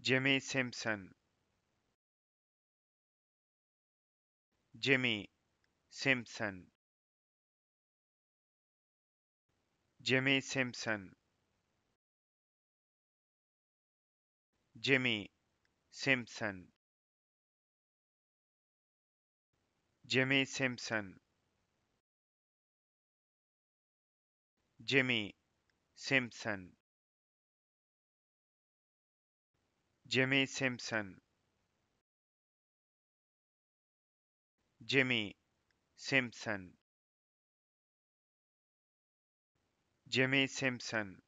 Jimmy Simpson, Jimmy Simpson, Jimmy Simpson, Jimmy Simpson, Jimmy Simpson, Jimmy Simpson, Jimmy Simpson, Jimmy Simpson, Jimmy Simpson,